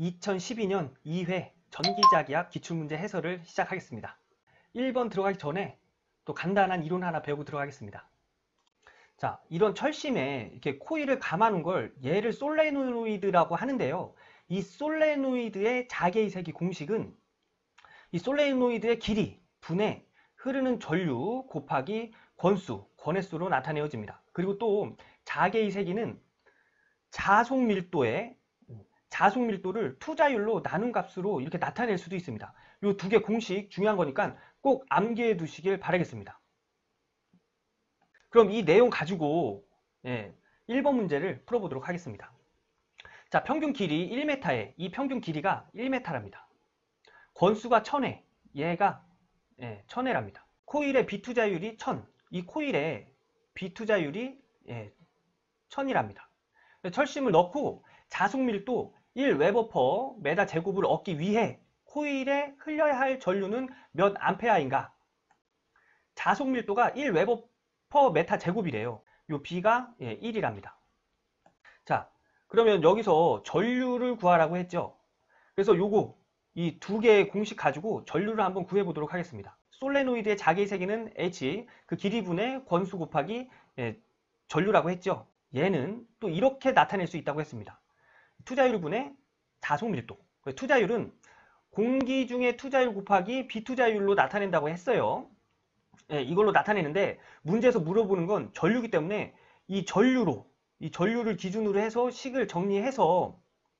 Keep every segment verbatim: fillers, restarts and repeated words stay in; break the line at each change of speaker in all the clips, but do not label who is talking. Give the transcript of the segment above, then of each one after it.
이천십이 년 이 회 전기자기학 기출문제 해설을 시작하겠습니다. 일 번 들어가기 전에 또 간단한 이론 하나 배우고 들어가겠습니다. 자, 이런 철심에 이렇게 코일을 감아놓은 걸 얘를 솔레노이드라고 하는데요. 이 솔레노이드의 자개이색이 공식은 이 솔레노이드의 길이, 분의 흐르는 전류 곱하기 권수, 권횟수로 나타내어집니다. 그리고 또 자개이세기는 자속 밀도의 자속 밀도를 투자율로 나눈 값으로 이렇게 나타낼 수도 있습니다. 이 두 개 공식 중요한 거니까 꼭 암기해 두시길 바라겠습니다. 그럼 이 내용 가지고 예, 일 번 문제를 풀어보도록 하겠습니다. 자, 평균 길이 일 미터에 이 평균 길이가 일 미터랍니다. 권수가 천 회, 얘가 예, 천 회랍니다. 코일의 비투자율이 천, 이 코일의 비투자율이 예, 천이랍니다. 철심을 넣고 자속 밀도 일 웨버 퍼 메다 제곱을 얻기 위해 코일에 흘려야 할 전류는 몇 암페어인가? 자속 밀도가 일 웨버 퍼 메타 제곱이래요. 요 B가 예, 일이랍니다. 자, 그러면 여기서 전류를 구하라고 했죠. 그래서 요거 이 두 개의 공식 가지고 전류를 한번 구해 보도록 하겠습니다. 솔레노이드의 자개이세기는 H, 그 길이분의 권수 곱하기 예, 전류라고 했죠. 얘는 또 이렇게 나타낼 수 있다고 했습니다. 투자율분의 자속 밀도. 투자율은 공기 중의 투자율 곱하기 비투자율로 나타낸다고 했어요. 예, 이걸로 나타내는데 문제에서 물어보는 건 전류기 때문에 이 전류로, 이 전류를 기준으로 해서 식을 정리해서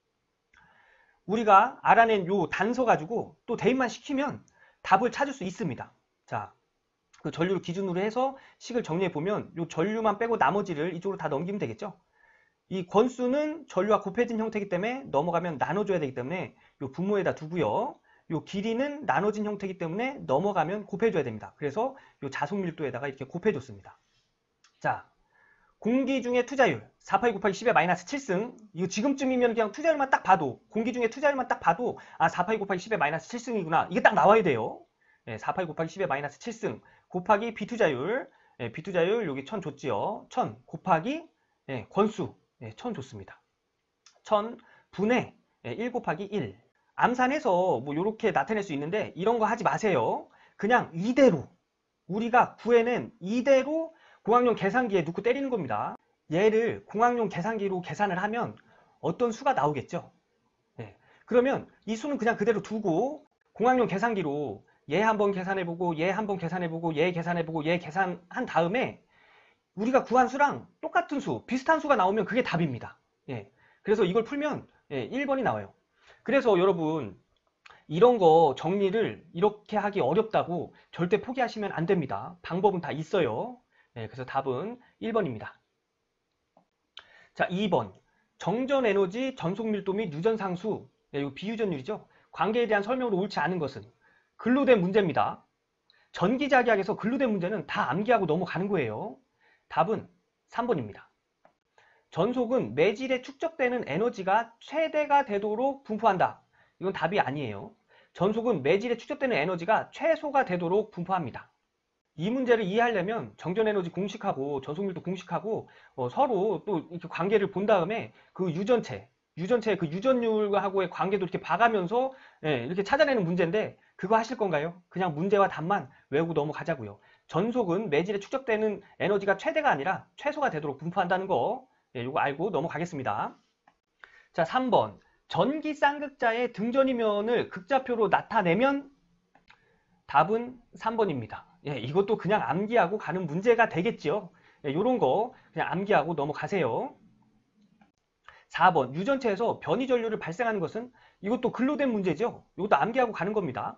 우리가 알아낸 요 단서 가지고 또 대입만 시키면 답을 찾을 수 있습니다. 자, 그 전류를 기준으로 해서 식을 정리해 보면 요 전류만 빼고 나머지를 이쪽으로 다 넘기면 되겠죠. 이 권수는 전류와 곱해진 형태이기 때문에 넘어가면 나눠줘야 되기 때문에 요 분모에다 두고요. 요 길이는 나눠진 형태이기 때문에 넘어가면 곱해줘야 됩니다. 그래서 요 자속 밀도에다가 이렇게 곱해줬습니다. 자, 공기 중에 투자율 사 파이 곱하기 십의 마이너스 칠 승. 이거 지금쯤이면 그냥 투자율만 딱 봐도, 공기 중에 투자율만 딱 봐도 아 사 파이 곱하기 십의 마이너스 칠 승이구나. 이게 딱 나와야 돼요. 네, 사 파이 곱하기 십의 마이너스 칠 승 곱하기 비투자율. 네, 비투자율 여기 천 줬지요. 천 곱하기 네, 권수 네, 천 줬습니다. 천 분의 네, 일 곱하기 일. 암산해서 뭐 이렇게 나타낼 수 있는데 이런 거 하지 마세요. 그냥 이대로 우리가 구해낸 이대로 공학용 계산기에 넣고 때리는 겁니다. 얘를 공학용 계산기로 계산을 하면 어떤 수가 나오겠죠. 네. 그러면 이 수는 그냥 그대로 두고 공학용 계산기로 얘 한번 계산해보고 얘 한번 계산해보고 얘 계산해보고 얘 계산한 다음에 우리가 구한 수랑 똑같은 수, 비슷한 수가 나오면 그게 답입니다. 예. 그래서 이걸 풀면 예, 일 번이 나와요. 그래서 여러분 이런 거 정리를 이렇게 하기 어렵다고 절대 포기하시면 안 됩니다. 방법은 다 있어요. 예, 그래서 답은 일 번입니다. 자, 이 번. 정전 에너지, 전속 밀도 및 유전 상수. 예, 이거 비유전율이죠. 관계에 대한 설명으로 옳지 않은 것은 글로 된 문제입니다. 전기자기학에서 글로 된 문제는 다 암기하고 넘어가는 거예요. 답은 삼 번입니다. 전속은 매질에 축적되는 에너지가 최대가 되도록 분포한다. 이건 답이 아니에요. 전속은 매질에 축적되는 에너지가 최소가 되도록 분포합니다. 이 문제를 이해하려면 정전에너지 공식하고 전속밀도 공식하고 어, 서로 또 이렇게 관계를 본 다음에 그 유전체, 유전체의 그 유전율하고의 관계도 이렇게 봐가면서 예, 이렇게 찾아내는 문제인데 그거 하실 건가요? 그냥 문제와 답만 외우고 넘어가자고요. 전속은 매질에 축적되는 에너지가 최대가 아니라 최소가 되도록 분포한다는 거 예, 이거 알고 넘어가겠습니다. 자, 삼 번. 전기 쌍극자의 등전이면을 극좌표로 나타내면 답은 삼 번입니다. 예, 이것도 그냥 암기하고 가는 문제가 되겠죠. 예, 이런 거 그냥 암기하고 넘어가세요. 사 번. 유전체에서 변이 전류를 발생하는 것은 이것도 글로 된 문제죠. 이것도 암기하고 가는 겁니다.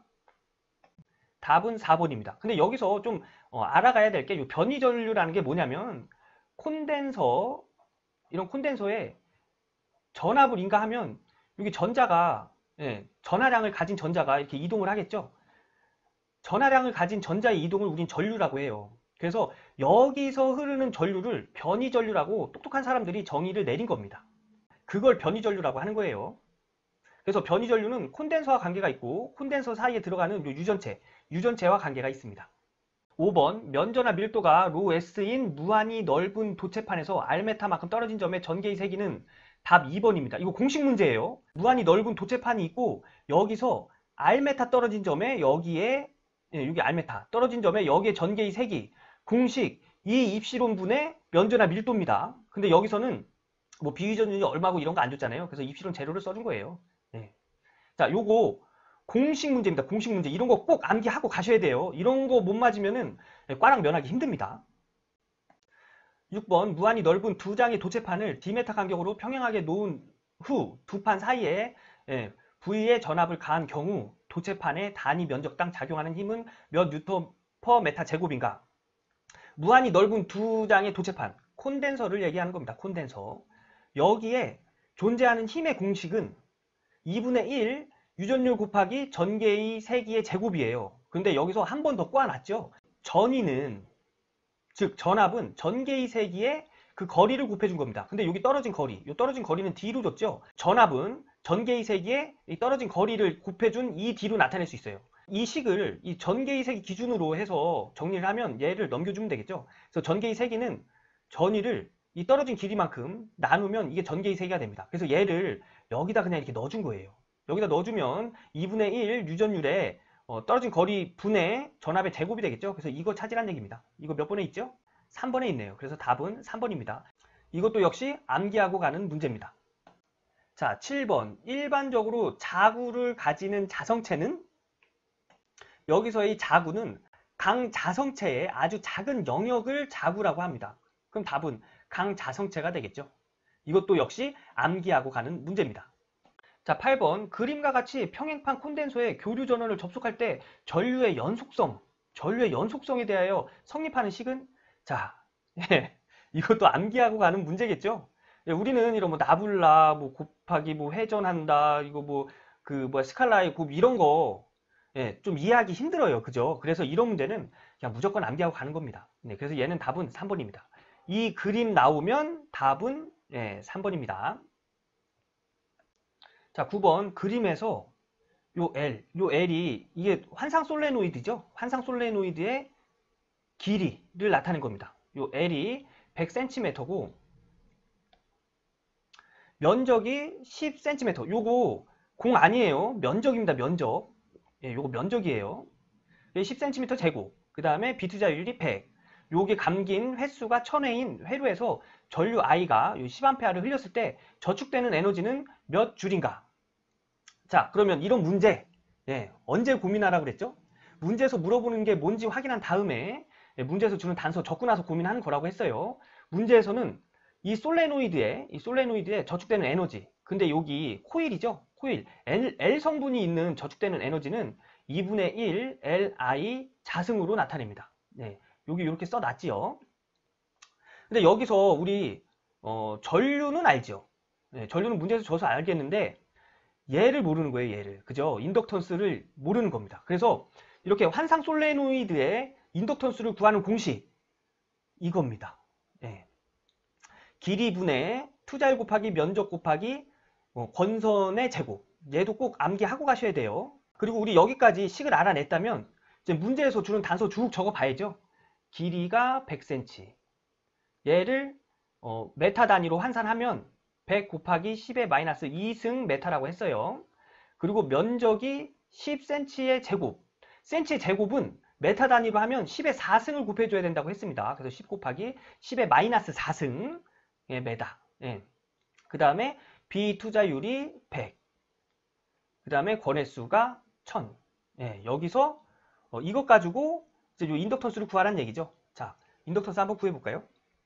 답은 사 번입니다. 근데 여기서 좀 어, 알아가야 될 게 이 변이 전류라는 게 뭐냐면 콘덴서, 이런 콘덴서에 전압을 인가하면 여기 전자가 예, 전하량을 가진 전자가 이렇게 이동을 하겠죠. 전하량을 가진 전자의 이동을 우린 전류라고 해요. 그래서 여기서 흐르는 전류를 변이 전류라고 똑똑한 사람들이 정의를 내린 겁니다. 그걸 변이 전류라고 하는 거예요. 그래서 변이 전류는 콘덴서와 관계가 있고 콘덴서 사이에 들어가는 유전체, 유전체와 관계가 있습니다. 오 번. 면전화 밀도가 로 S인 무한히 넓은 도체판에서 R메타만큼 떨어진 점의 전개의 세기는 답 이 번입니다. 이거 공식 문제예요. 무한히 넓은 도체판이 있고 여기서 R메타 떨어진 점에 여기에 예, 여기 R메타 떨어진 점에 여기에 전개의 색이 공식 이 입시론분의 면적이나 밀도입니다. 근데 여기서는 뭐 비위전율이 얼마고 이런 거 안 줬잖아요. 그래서 입시론 재료를 써준 거예요. 예. 자, 요거 공식 문제입니다. 공식 문제. 이런 거 꼭 암기하고 가셔야 돼요. 이런 거 못 맞으면은 과랑 면하기 힘듭니다. 육 번 무한히 넓은 두 장의 도체판을 D메타 간격으로 평행하게 놓은 후 두 판 사이에 예, V의 전압을 가한 경우 도체판의 단위 면적당 작용하는 힘은 몇 뉴턴 퍼 메타 제곱인가? 무한히 넓은 두 장의 도체판, 콘덴서를 얘기하는 겁니다. 콘덴서. 여기에 존재하는 힘의 공식은 이분의 일 유전율 곱하기 전개의 세기의 제곱이에요. 근데 여기서 한 번 더 꼬아놨죠. 전위는, 즉 전압은 전개의 세기의 그 거리를 곱해준 겁니다. 근데 여기 떨어진 거리, 이 떨어진 거리는 D로 줬죠. 전압은 전개의 세기의 이 떨어진 거리를 곱해준 이 D로 나타낼 수 있어요. 이 식을 이 전개의 세기 기준으로 해서 정리를 하면 얘를 넘겨주면 되겠죠. 그래서 전개의 세기는 전위를 이 떨어진 길이만큼 나누면 이게 전개의 세기가 됩니다. 그래서 얘를 여기다 그냥 이렇게 넣어준 거예요. 여기다 넣어주면 이분의 일 유전율에 어, 떨어진 거리 분의 전압의 제곱이 되겠죠. 그래서 이거 찾으란 얘기입니다. 이거 몇 번에 있죠? 삼 번에 있네요. 그래서 답은 삼 번입니다. 이것도 역시 암기하고 가는 문제입니다. 자, 칠 번. 일반적으로 자구를 가지는 자성체는 여기서의 자구는 강자성체의 아주 작은 영역을 자구라고 합니다. 그럼 답은 강자성체가 되겠죠. 이것도 역시 암기하고 가는 문제입니다. 자, 팔 번. 그림과 같이 평행판 콘덴서에 교류 전원을 접속할 때 전류의 연속성, 전류의 연속성에 대하여 성립하는 식은? 자, 예, 이것도 암기하고 가는 문제겠죠. 예, 우리는 이런 뭐 나불라, 뭐 곱하기, 뭐 회전한다, 이거 뭐 그 뭐 스칼라의 곱 이런 거 예, 좀 이해하기 힘들어요. 그죠? 그래서 이런 문제는 그냥 무조건 암기하고 가는 겁니다. 네, 그래서 얘는 답은 삼 번입니다. 이 그림 나오면 답은 예, 삼 번입니다. 자, 구 번. 그림에서 요 L, 요 L이 이게 환상 솔레노이드죠? 환상 솔레노이드의 길이를 나타낸 겁니다. 요 L이 백 센티미터고 면적이 십 센티미터. 요거 공 아니에요. 면적입니다. 면적. 예, 요거 면적이에요. 십 센티미터 제곱. 그 다음에 비투자율이 백. 요게 감긴 횟수가 천 회인 회로에서 전류 I가 십 암페어를 흘렸을 때 저축되는 에너지는 몇 줄인가? 자, 그러면 이런 문제 예, 언제 고민하라 그랬죠? 문제에서 물어보는 게 뭔지 확인한 다음에 예, 문제에서 주는 단서 적고 나서 고민하는 거라고 했어요. 문제에서는 이 솔레노이드에 이 솔레노이드에 저축되는 에너지, 근데 여기 코일이죠. 코일 L, L 성분이 있는 저축되는 에너지는 이분의 일 Li 자승으로 나타냅니다. 네, 여기 이렇게 써놨지요. 근데 여기서 우리 어, 전류는 알죠. 네, 전류는 문제에서 줘서 알겠는데 얘를 모르는 거예요. 얘를. 그죠? 인덕턴스를 모르는 겁니다. 그래서 이렇게 환상 솔레노이드의 인덕턴스를 구하는 공식 이겁니다. 네. 길이분의 투자율 곱하기 면적 곱하기 어, 권선의 제곱. 얘도 꼭 암기하고 가셔야 돼요. 그리고 우리 여기까지 식을 알아냈다면 이제 문제에서 주는 단서 쭉 적어 봐야죠. 길이가 백 센티미터. 얘를 어, 메타 단위로 환산하면 백 곱하기 십의 마이너스 이 승 메타라고 했어요. 그리고 면적이 십 센티미터의 제곱. 센티의 제곱은 메타 단위로 하면 십의 사 승을 곱해줘야 된다고 했습니다. 그래서 십 곱하기 십의 마이너스 사 승 예, 메타. 예. 그 다음에 비투자율이 백. 그 다음에 권횟수가 천. 예, 여기서 어, 이것 가지고 이제 요 인덕턴스를 구하라는 얘기죠. 자, 인덕턴스 한번 구해볼까요?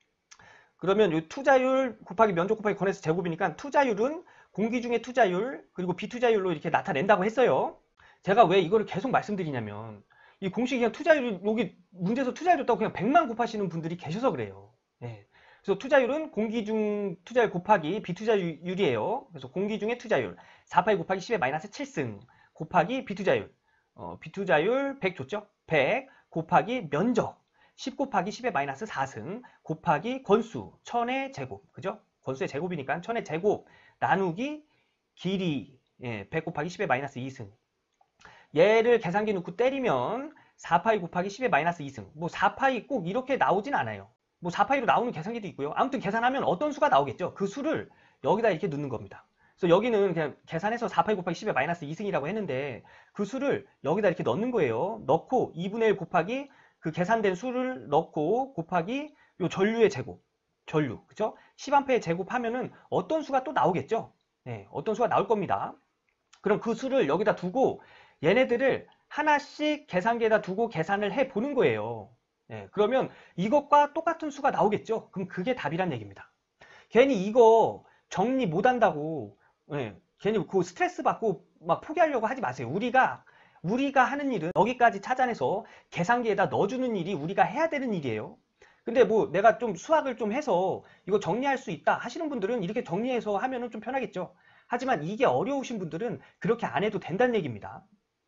그러면 이 투자율 곱하기 면적 곱하기 권횟수 제곱이니까 투자율은 공기 중의 투자율 그리고 비투자율로 이렇게 나타낸다고 했어요. 제가 왜 이거를 계속 말씀드리냐면 이 공식이 그냥 투자율 여기 문제에서 투자율 줬다고 그냥 백만 곱하시는 분들이 계셔서 그래요. 예. 그래서 투자율은 공기 중 투자율 곱하기 비투자율이에요. 그래서 공기 중의 투자율 사 파이 곱하기 십의 마이너스 칠 승 곱하기 비투자율 어, 비투자율 백 줬죠? 백 곱하기 면적 십 곱하기 십의 마이너스 사 승 곱하기 권수 천의 제곱. 그죠? 권수의 제곱이니까 천의 제곱 나누기 길이 예, 백 곱하기 십의 마이너스 이 승. 얘를 계산기 넣고 때리면 사 파이 곱하기 십의 마이너스 이 승. 뭐 사 파이 꼭 이렇게 나오진 않아요. 뭐 사 파이로 나오는 계산기도 있고요. 아무튼 계산하면 어떤 수가 나오겠죠. 그 수를 여기다 이렇게 넣는 겁니다. 그래서 여기는 그냥 계산해서 사 파이 곱하기 십의 마이너스 이 승이라고 했는데 그 수를 여기다 이렇게 넣는 거예요. 넣고 이분의 일 곱하기 그 계산된 수를 넣고 곱하기 요 전류의 제곱. 전류. 그죠? 십 암페어의 제곱하면은 어떤 수가 또 나오겠죠? 네, 어떤 수가 나올 겁니다. 그럼 그 수를 여기다 두고 얘네들을 하나씩 계산기에다 두고 계산을 해 보는 거예요. 네, 그러면 이것과 똑같은 수가 나오겠죠? 그럼 그게 답이란 얘기입니다. 괜히 이거 정리 못 한다고 네, 괜히 그 스트레스 받고 막 포기하려고 하지 마세요. 우리가 우리가 하는 일은 여기까지 찾아내서 계산기에다 넣어주는 일이 우리가 해야 되는 일이에요. 근데 뭐 내가 좀 수학을 좀 해서 이거 정리할 수 있다 하시는 분들은 이렇게 정리해서 하면은 좀 편하겠죠. 하지만 이게 어려우신 분들은 그렇게 안 해도 된다는 얘기입니다.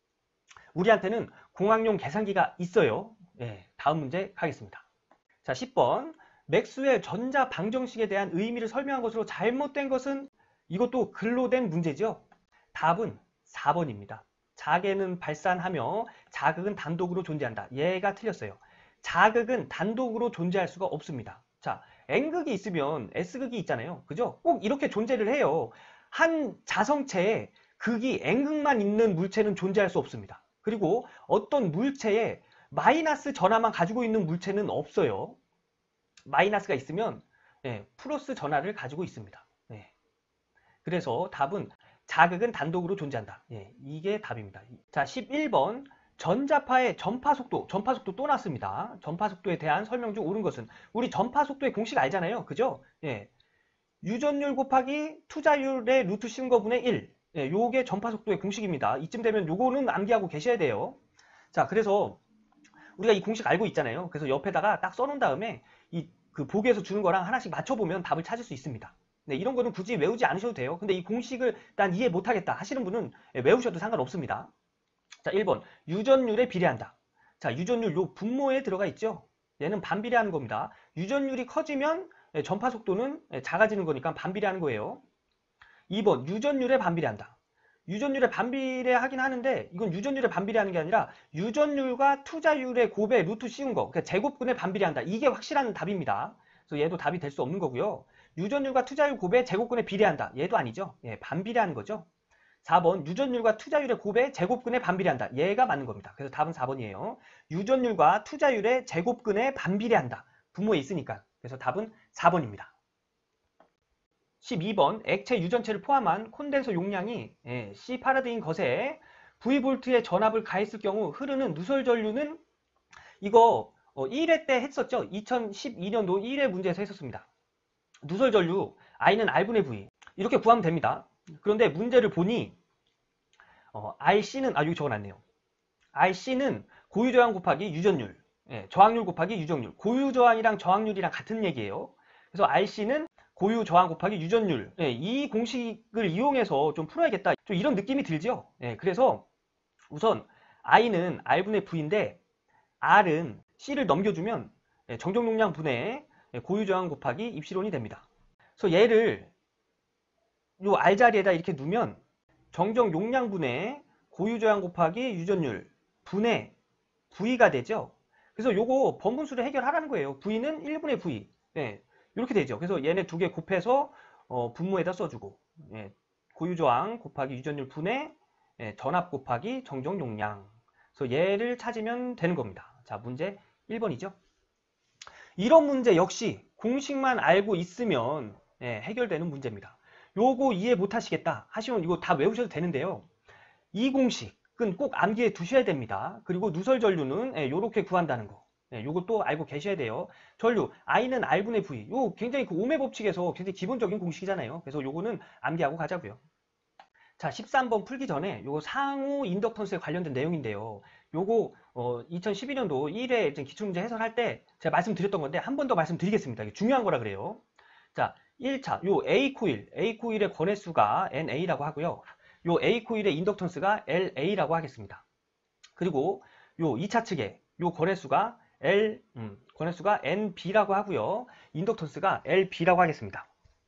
우리한테는 공학용 계산기가 있어요. 예, 다음 문제 가겠습니다. 자, 십 번. 맥스웰 전자 방정식에 대한 의미를 설명한 것으로 잘못된 것은 이것도 글로 된 문제죠. 답은 사 번입니다. 자개는 발산하며 자극은 단독으로 존재한다. 얘가 틀렸어요. 자극은 단독으로 존재할 수가 없습니다. 자, N극이 있으면 S극이 있잖아요. 그죠? 꼭 이렇게 존재를 해요. 한 자성체에 극이 N극만 있는 물체는 존재할 수 없습니다. 그리고 어떤 물체에 마이너스 전하만 가지고 있는 물체는 없어요. 마이너스가 있으면 네, 플러스 전하를 가지고 있습니다. 네. 그래서 답은 자극은 단독으로 존재한다. 네, 이게 답입니다. 자, 십일 번. 전자파의 전파 속도, 전파 속도 또 났습니다. 전파 속도에 대한 설명 중 옳은 것은 우리 전파 속도의 공식 알잖아요. 그죠? 예. 유전율 곱하기 투자율의 루트 씌운 거분의 일. 예, 요게 전파 속도의 공식입니다. 이쯤 되면 요거는 암기하고 계셔야 돼요. 자, 그래서 우리가 이 공식 알고 있잖아요. 그래서 옆에다가 딱 써놓은 다음에 이 그 보기에서 주는 거랑 하나씩 맞춰보면 답을 찾을 수 있습니다. 네, 이런 거는 굳이 외우지 않으셔도 돼요. 근데 이 공식을 난 이해 못하겠다 하시는 분은 외우셔도 상관없습니다. 자, 일 번. 유전율에 비례한다. 자, 유전율 요 분모에 들어가 있죠. 얘는 반비례하는 겁니다. 유전율이 커지면 전파 속도는 작아지는 거니까 반비례하는 거예요. 이 번. 유전율에 반비례한다. 유전율에 반비례하긴 하는데 이건 유전율에 반비례하는 게 아니라 유전율과 투자율의 곱에 루트 씌운 거, 그러니까 제곱근에 반비례한다. 이게 확실한 답입니다. 그래서 얘도 답이 될 수 없는 거고요. 유전율과 투자율 곱에 제곱근에 비례한다. 얘도 아니죠. 예, 반비례하는 거죠. 사 번. 유전율과 투자율의 곱에 제곱근에 반비례한다. 얘가 맞는 겁니다. 그래서 답은 사 번이에요. 유전율과 투자율의 제곱근에 반비례한다. 분모에 있으니까. 그래서 답은 사 번입니다. 십이 번. 액체 유전체를 포함한 콘덴서 용량이 C 파라드인 것에 V볼트의 전압을 가했을 경우 흐르는 누설 전류는 이거 일 회 때 했었죠. 이천십이 년도 일 회 문제에서 했었습니다. 누설 전류 I는 R분의 V 이렇게 구하면 됩니다. 그런데 문제를 보니 어, 알씨는 아 여기 적어놨네요. 알씨는 고유저항 곱하기 유전율, 예, 저항률 곱하기 유전율. 고유저항이랑 저항률이랑 같은 얘기예요. 그래서 알씨는 고유저항 곱하기 유전율, 예, 이 공식을 이용해서 좀 풀어야겠다. 좀 이런 느낌이 들죠. 예, 그래서 우선 I는 R분의 V인데 R은 C를 넘겨주면 예, 정정용량 분의 고유저항 곱하기 입시론이 됩니다. 그래서 얘를 요 R 자리에다 이렇게 두면 정정 용량분의 고유저항 곱하기 유전율 분의 V가 되죠. 그래서 요거 번분수를 해결하라는 거예요. V는 일 분의 V. 네, 이렇게 되죠. 그래서 얘네 두 개 곱해서 어, 분모에다 써주고 예, 고유저항 곱하기 유전율 분의 예, 전압 곱하기 정정 용량. 그래서 얘를 찾으면 되는 겁니다. 자, 문제 일 번이죠. 이런 문제 역시 공식만 알고 있으면 예, 해결되는 문제입니다. 요거 이해 못하시겠다 하시면 이거 다 외우셔도 되는데요. 이 공식은 꼭 암기해 두셔야 됩니다. 그리고 누설 전류는 예, 요렇게 구한다는 거. 예, 요것도 알고 계셔야 돼요. 전류 I는 R분의 V. 요 굉장히 그 오메 법칙에서 굉장히 기본적인 공식이잖아요. 그래서 요거는 암기하고 가자고요. 자, 십삼 번 풀기 전에 요거 상호 인덕턴스에 관련된 내용인데요. 요거 어, 이천십이 년도 일 회 기출문제 해설할 때 제가 말씀드렸던 건데 한 번 더 말씀드리겠습니다. 이게 중요한 거라 그래요. 자, 일 차 요 A 코일, A 코일의 권해수가 엔에이라고 하고요. 요 A 코일의 인덕턴스가 엘에이라고 하겠습니다. 그리고 요 이 차 측에 요 권해수가 L, 음, 권해수가 엔비라고 하고요. 인덕턴스가 엘비라고 하겠습니다.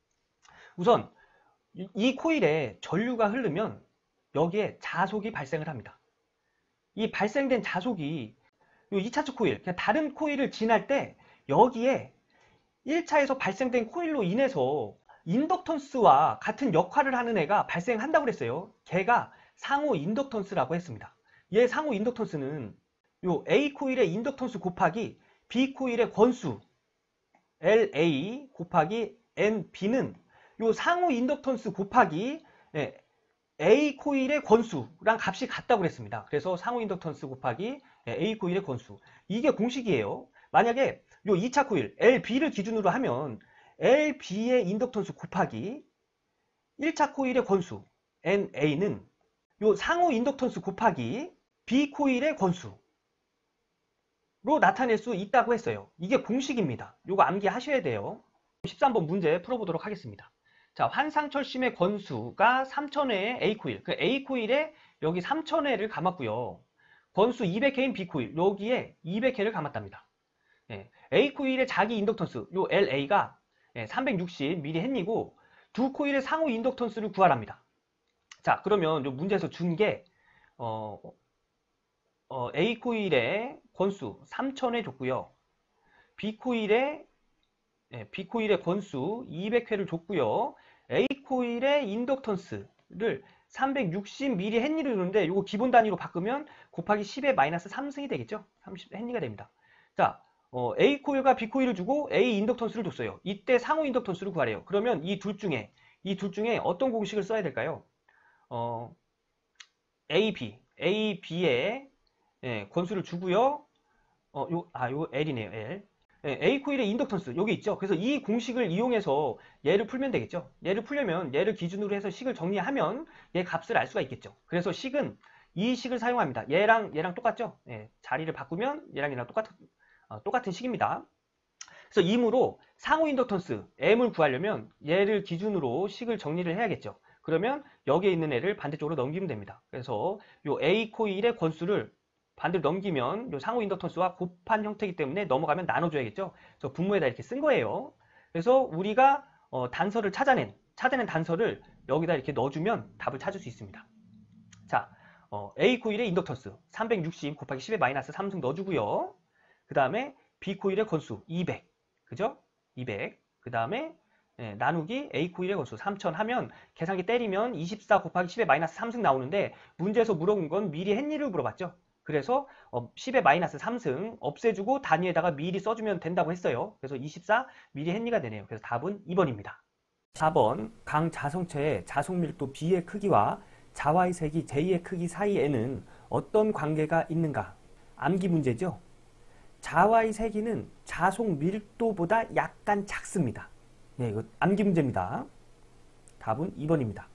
우선 이, 이 코일에 전류가 흐르면 여기에 자속이 발생을 합니다. 이 발생된 자속이 요 이 차 측 코일, 그냥 다른 코일을 지날 때 여기에 일 차에서 발생된 코일로 인해서 인덕턴스와 같은 역할을 하는 애가 발생한다고 그랬어요. 걔가 상호 인덕턴스라고 했습니다. 얘 상호 인덕턴스는 요 A 코일의 인덕턴스 곱하기 B 코일의 권수 엘에이 곱하기 엔비는 요 상호 인덕턴스 곱하기 예, A 코일의 권수랑 값이 같다고 그랬습니다. 그래서 상호 인덕턴스 곱하기 A 코일의 권수. 이게 공식이에요. 만약에 요 이 차 코일 엘비를 기준으로 하면 엘비의 인덕턴스 곱하기 일 차 코일의 권수 엔에이는 요 상호 인덕턴스 곱하기 B 코일의 권수로 나타낼 수 있다고 했어요. 이게 공식입니다. 요거 암기하셔야 돼요. 십삼 번 문제 풀어보도록 하겠습니다. 자, 환상철심의 권수가 삼천 회의 A 코일. 그 A 코일에 여기 삼천 회를 감았고요. 권수 이백 회인 B 코일. 여기에 이백 회를 감았답니다. 예, A 코일의 자기 인덕턴스, 요 엘에이가 예, 삼백육십 밀리헨리고 두 코일의 상호 인덕턴스를 구하랍니다. 자, 그러면 요 문제에서 준 게 어, 어, A 코일의 권수 삼천 회 줬고요. B 코일의 예, B 코일의 권수 이백 회를 줬고요. A 코일의 인덕턴스를 삼백육십 밀리헨리를 주는데 이거 기본 단위로 바꾸면 곱하기 십의 마이너스 삼승이 되겠죠? 삼십 헨리가 됩니다. 자, 어, A 코일과 B 코일을 주고 A 인덕턴스를 줬어요. 이때 상호 인덕턴스를 구하래요. 그러면 이 둘 중에 이 둘 중에 어떤 공식을 써야 될까요? 어, 에이비, 에이비의 예, 권수를 주고요. 어, 요, 아, 요 L이네요, L. 예, A 코일의 인덕턴스 여기 있죠. 그래서 이 공식을 이용해서 얘를 풀면 되겠죠. 얘를 풀려면 얘를 기준으로 해서 식을 정리하면 얘 값을 알 수가 있겠죠. 그래서 식은 이 식을 사용합니다. 얘랑 얘랑 똑같죠. 예, 자리를 바꾸면 얘랑 얘랑 똑같은 어, 똑같은 식입니다. 그래서 이므로 상호 인덕턴스 M을 구하려면 얘를 기준으로 식을 정리를 해야겠죠. 그러면 여기에 있는 애를 반대쪽으로 넘기면 됩니다. 그래서 요 A 코일의 권수를 반대로 넘기면 요 상호 인덕턴스와 곱한 형태이기 때문에 넘어가면 나눠줘야겠죠. 그래서 분모에다 이렇게 쓴 거예요. 그래서 우리가 어, 단서를 찾아낸 찾아낸 단서를 여기다 이렇게 넣어주면 답을 찾을 수 있습니다. 자, 어, A 코일의 인덕턴스 삼백육십 곱하기 십의 마이너스 삼승 넣어주고요. 그 다음에 B 코일의 권수 이백, 그죠? 이백. 그 다음에 예, 나누기 A 코일의 권수 삼천 하면 계산기 때리면 이십사 곱하기 십의 마이너스 삼승 나오는데 문제에서 물어본 건 밀리헨리를 물어봤죠. 그래서 어, 십의 마이너스 삼승 없애주고 단위에다가 미리 써주면 된다고 했어요. 그래서 이십사 밀리헨리가 되네요. 그래서 답은 이 번입니다. 사 번 강자성체의 자속밀도 B의 크기와 자와의 색이 J의 크기 사이에는 어떤 관계가 있는가? 암기 문제죠. 자와의 세기는 자속 밀도보다 약간 작습니다. 네, 이거 암기 문제입니다. 답은 이 번입니다.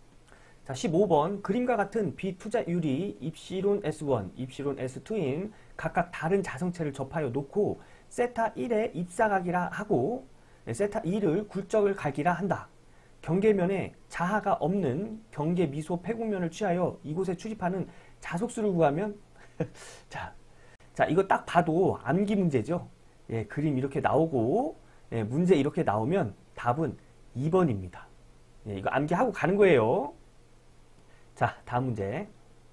자, 십오 번 그림과 같은 비투자율이 입시론 에스 원, 입시론 에스 투인 각각 다른 자성체를 접하여 놓고 세타 일의 입사각이라 하고 세타 이를 굴적을 각이라 한다. 경계면에 자하가 없는 경계 미소 패곡면을 취하여 이곳에 출입하는 자속수를 구하면 자, 자 이거 딱 봐도 암기 문제죠. 예, 그림 이렇게 나오고 예, 문제 이렇게 나오면 답은 이 번입니다. 예, 이거 암기하고 가는 거예요. 자, 다음 문제.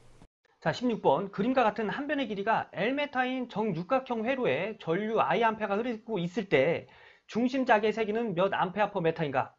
자, 십육 번 그림과 같은 한 변의 길이가 Lm인 정육각형 회로에 전류 I 암페가 흐르고 있을 때 중심 자기의 세기는 몇 암페어 퍼 메타인가?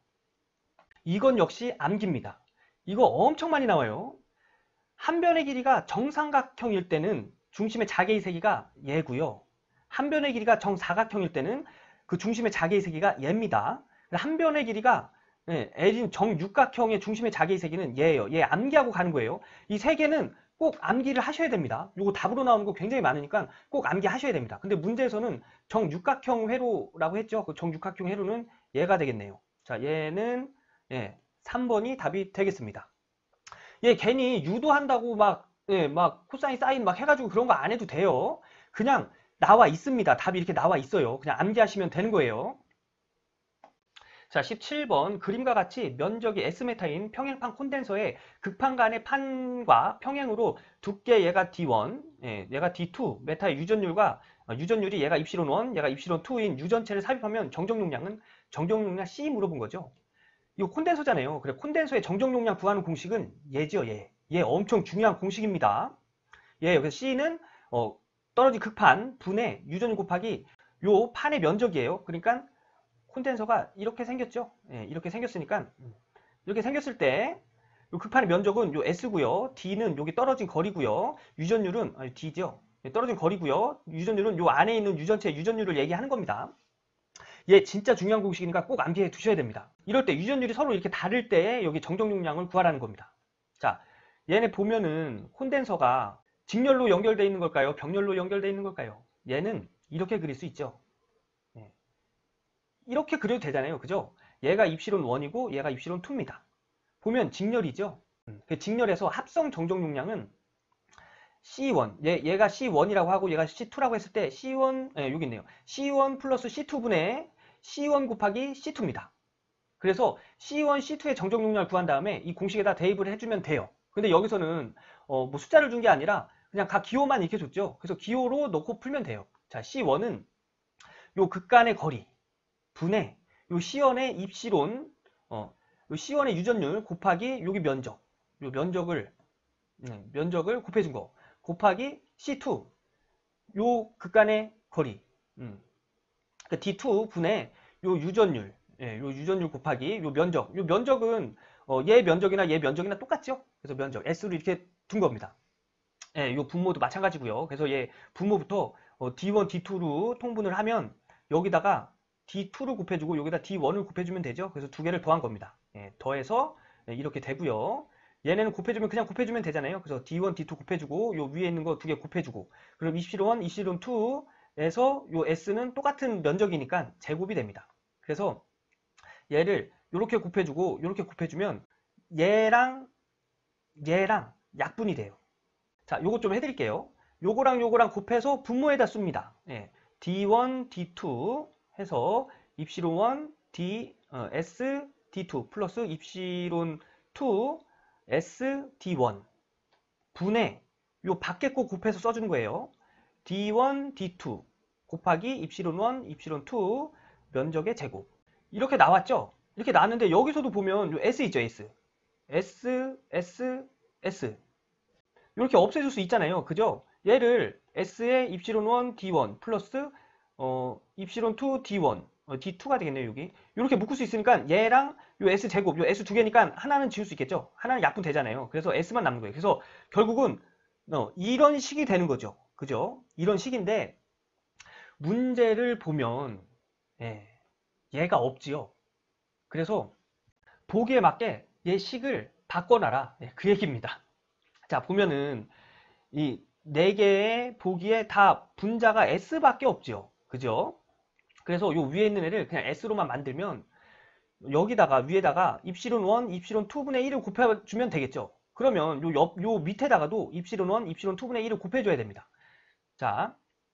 이건 역시 암기입니다. 이거 엄청 많이 나와요. 한 변의 길이가 정삼각형일 때는 중심의 자기의 세기가 얘고요. 한 변의 길이가 정사각형일 때는 그 중심의 자기의 세기가 얘입니다. 한 변의 길이가 예, L인 정육각형의 중심의 자기의 세기는 얘예요. 얘 암기하고 가는 거예요. 이 세 개는 꼭 암기를 하셔야 됩니다. 이거 답으로 나오는 거 굉장히 많으니까 꼭 암기하셔야 됩니다. 근데 문제에서는 정육각형 회로라고 했죠. 그 정육각형 회로는 얘가 되겠네요. 자, 얘는 예, 삼 번이 답이 되겠습니다. 얘 괜히 유도한다고 막, 예, 막 코사인 사인 막 해가지고 그런 거 안 해도 돼요. 그냥 나와 있습니다. 답이 이렇게 나와 있어요. 그냥 암기하시면 되는 거예요. 자, 십칠 번 그림과 같이 면적이 S메타인 평행판 콘덴서의 극판 간의 판과 평행으로 두께 얘가 디 원, 예, 얘가 디 투, 메타의 유전율과 어, 유전율이 얘가 입시론 일, 얘가 입시론 이인 유전체를 삽입하면 정적 용량은 정적 용량 C 물어본 거죠. 이거 콘덴서잖아요. 그래, 콘덴서의 정적 용량 구하는 공식은 얘죠, 얘. 얘 엄청 중요한 공식입니다. 얘, 그래서 C는 어, 떨어진 극판 분의 유전율 곱하기 요 판의 면적이에요. 그러니까 콘덴서가 이렇게 생겼죠. 예, 이렇게 생겼으니까 이렇게 생겼을 때 요 극판의 면적은 요 S고요. D는 여기 떨어진 거리고요. 유전율은 아니, D죠. 예, 떨어진 거리고요. 유전율은 요 안에 있는 유전체 유전율을 얘기하는 겁니다. 얘 진짜 중요한 공식이니까 꼭 암기해 두셔야 됩니다. 이럴 때 유전율이 서로 이렇게 다를 때 여기 정정 용량을 구하라는 겁니다. 자, 얘네 보면은 콘덴서가 직렬로 연결되어 있는 걸까요? 병렬로 연결되어 있는 걸까요? 얘는 이렇게 그릴 수 있죠. 예. 이렇게 그려도 되잖아요. 그죠? 얘가 입실론 일이고 얘가 입실론 이입니다. 보면 직렬이죠. 그 직렬에서 합성 정정 용량은 씨 원, 얘, 얘가 씨 원이라고 하고 얘가 씨 투라고 했을 때 씨 원, 예, 여기 있네요. 씨 원 플러스 씨 투분의 씨 원 곱하기 씨 투입니다. 그래서 씨 원, 씨 투의 정정 용량을 구한 다음에 이 공식에다 대입을 해주면 돼요. 근데 여기서는 어, 뭐 숫자를 준 게 아니라 그냥 각 기호만 이렇게 줬죠. 그래서 기호로 넣고 풀면 돼요. 자, 씨 원은 요 극간의 거리 분의 요 씨 원의 입시론, 어, 요 씨 원의 유전율 곱하기 여기 면적, 요 면적을 네, 면적을 곱해준 거 곱하기 씨 투, 요 극간의 거리, 음, 그 디 투 분의 요 유전율, 예, 요 유전율 곱하기 요 면적, 요 면적은 어, 얘 면적이나 얘 면적이나 똑같죠? 그래서 면적 S로 이렇게 둔 겁니다. 예, 요 분모도 마찬가지고요. 그래서 얘 분모부터 어, 디 원, 디 투로 통분을 하면 여기다가 디 투를 곱해주고 여기다 디 원을 곱해주면 되죠. 그래서 두 개를 더한 겁니다. 예, 더해서 예, 이렇게 되고요. 얘네는 곱해주면 그냥 곱해주면 되잖아요. 그래서 디 원, 디 투 곱해주고 요 위에 있는 거 두 개 곱해주고 그럼 입실론, 입실론 이에서 요 S는 똑같은 면적이니까 제곱이 됩니다. 그래서 얘를 이렇게 곱해주고 이렇게 곱해주면 얘랑 얘랑 약분이 돼요. 자, 요거 좀 해드릴게요. 요거랑 요거랑 곱해서 분모에다 씁니다. 예, 디 원, 디 투 해서 입실론 일, D, 어, S, 디 투 플러스 입실론 이, S, 디 원 분의 요 밖에 거 곱해서 써주는 거예요. 디 원, 디 투 곱하기 입실론 일, 입실론 이 면적의 제곱. 이렇게 나왔죠? 이렇게 나왔는데 여기서도 보면 요 S 있죠, S. S, S, S. 이렇게 없애줄 수 있잖아요. 그죠? 얘를 S의 입실론 일, 디 원 플러스 어, 입실론 이, 디 원, 어, 디 투가 되겠네요. 여기 이렇게 묶을 수 있으니까 얘랑 요 S 제곱, 요 S 두 개니까 하나는 지울 수 있겠죠. 하나는 약분 되잖아요. 그래서 S만 남는 거예요. 그래서 결국은 어, 이런 식이 되는 거죠. 그죠? 이런 식인데 문제를 보면 예, 얘가 없지요. 그래서 보기에 맞게 얘 식을 바꿔놔라. 예, 그 얘기입니다. 자, 보면은 이 네 개의 보기에 다 분자가 S밖에 없지요. 그죠? 그래서 요 위에 있는 애를 그냥 S로만 만들면 여기다가 위에다가 입실론 일, 입실론 이분의 일을 곱해주면 되겠죠. 그러면 요 옆, 요 밑에다가도 입실론 일, 입실론 이분의 일을 곱해줘야 됩니다. 자,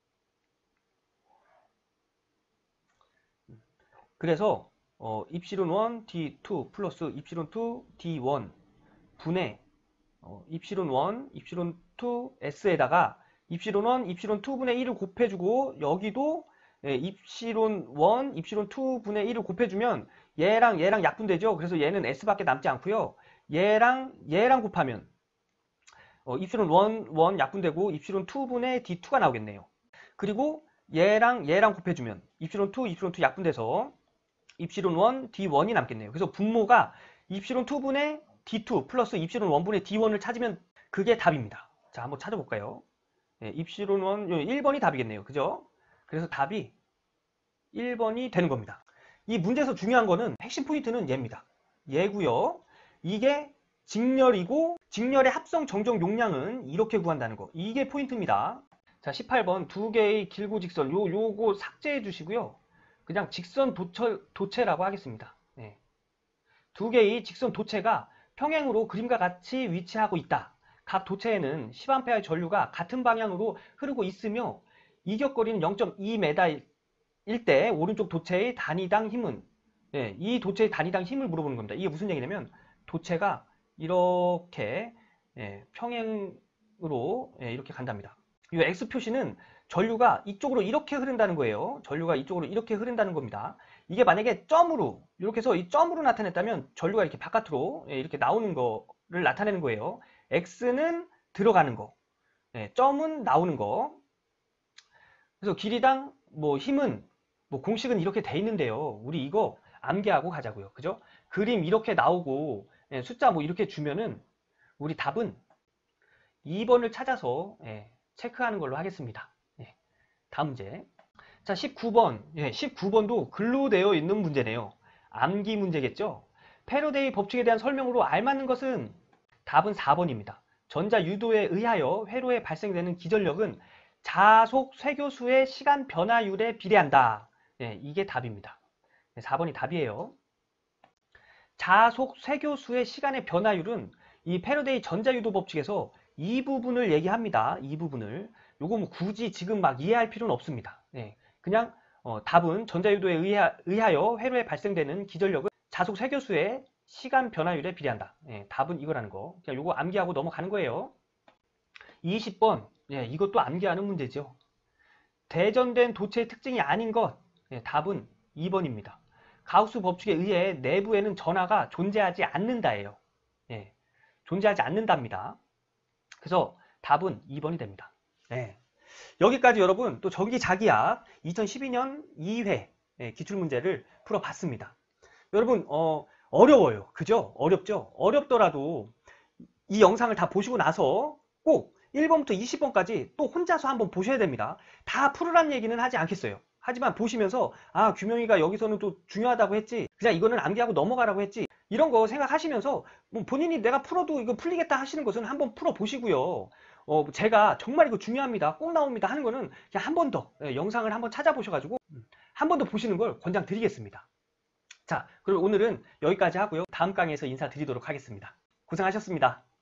그래서 어, 입실론 일, 디 투 플러스 입실론 이, 디 원 분의 어, 입실론 일, 입실론 이, S에다가 입실론 일, 입실론 이분의 일을 곱해주고 여기도 예, 입실론 일, 입실론 이분의 일을 곱해주면 얘랑 얘랑 약분되죠. 그래서 얘는 S밖에 남지 않고요. 얘랑 얘랑 곱하면 어, 입실론 일, 일 약분되고 입실론 이분의 디 투가 나오겠네요. 그리고 얘랑 얘랑 곱해주면 입실론 이, 입실론 이 약분돼서 입실론 일, 디 원이 남겠네요. 그래서 분모가 입실론 이분의 디 투 플러스 입실론 일분의 디 원을 찾으면 그게 답입니다. 자, 한번 찾아볼까요? 네, 입실론 일, 일 번이 답이겠네요. 그죠? 그래서 답이 일 번이 되는 겁니다. 이 문제에서 중요한 거는 핵심 포인트는 얘입니다. 얘고요. 이게 직렬이고 직렬의 합성 정정 용량은 이렇게 구한다는 거. 이게 포인트입니다. 자, 십팔 번 두 개의 길고 직선 요 요거 삭제해 주시고요. 그냥 직선 도체, 도체라고 하겠습니다. 네. 두 개의 직선 도체가 평행으로 그림과 같이 위치하고 있다. 각 도체에는 십 암페어의 전류가 같은 방향으로 흐르고 있으며 이격거리는 영 점 이 미터일 때 오른쪽 도체의 단위당 힘은 예, 이 도체의 단위당 힘을 물어보는 겁니다. 이게 무슨 얘기냐면 도체가 이렇게 예, 평행으로 예, 이렇게 간답니다. 이 X 표시는 전류가 이쪽으로 이렇게 흐른다는 거예요. 전류가 이쪽으로 이렇게 흐른다는 겁니다. 이게 만약에 점으로 이렇게 해서 이 점으로 나타냈다면 전류가 이렇게 바깥으로 예, 이렇게 나오는 거를 나타내는 거예요. X는 들어가는 거, 예, 점은 나오는 거. 그래서 길이당 뭐 힘은 뭐 공식은 이렇게 돼 있는데요. 우리 이거 암기하고 가자고요. 그죠? 그림 이렇게 나오고 예, 숫자 뭐 이렇게 주면은 우리 답은 이 번을 찾아서 예, 체크하는 걸로 하겠습니다. 예, 다음 문제. 자, 십구 번. 예, 십구 번도 글로 되어 있는 문제네요. 암기 문제겠죠? 패러데이 법칙에 대한 설명으로 알맞는 것은 답은 사 번입니다. 전자 유도에 의하여 회로에 발생되는 기전력은 자속 쇠교수의 시간 변화율에 비례한다. 예, 이게 답입니다. 네, 사 번이 답이에요. 자속 쇠교수의 시간의 변화율은 이 패러데이 전자유도 법칙에서 이 부분을 얘기합니다. 이 부분을. 요거 뭐 굳이 지금 막 이해할 필요는 없습니다. 예, 그냥 어, 답은 전자유도에 의하, 의하여 회로에 발생되는 기전력은 자속 쇠교수의 시간 변화율에 비례한다. 예, 답은 이거라는 거. 그냥 요거 암기하고 넘어가는 거예요. 이십 번. 예, 이것도 암기하는 문제죠. 대전된 도체의 특징이 아닌 것. 예, 답은 이 번입니다. 가우스 법칙에 의해 내부에는 전하가 존재하지 않는다예요. 예, 존재하지 않는답니다. 그래서 답은 이 번이 됩니다. 예. 여기까지 여러분 또 전기자기약 이천십이 년 이 회 예, 기출문제를 풀어봤습니다. 여러분 어, 어려워요. 그죠? 어렵죠? 어렵더라도 이 영상을 다 보시고 나서 꼭 일 번부터 이십 번까지 또 혼자서 한번 보셔야 됩니다. 다 풀으란 얘기는 하지 않겠어요. 하지만 보시면서 아 규명이가 여기서는 또 중요하다고 했지, 그냥 이거는 암기하고 넘어가라고 했지, 이런 거 생각하시면서 뭐 본인이 내가 풀어도 이거 풀리겠다 하시는 것은 한번 풀어 보시고요. 어 제가 정말 이거 중요합니다, 꼭 나옵니다 하는 거는 그냥 한 번 더 영상을 한번 찾아보셔가지고 한 번 더 보시는 걸 권장드리겠습니다. 자, 그럼 오늘은 여기까지 하고요. 다음 강의에서 인사드리도록 하겠습니다. 고생하셨습니다.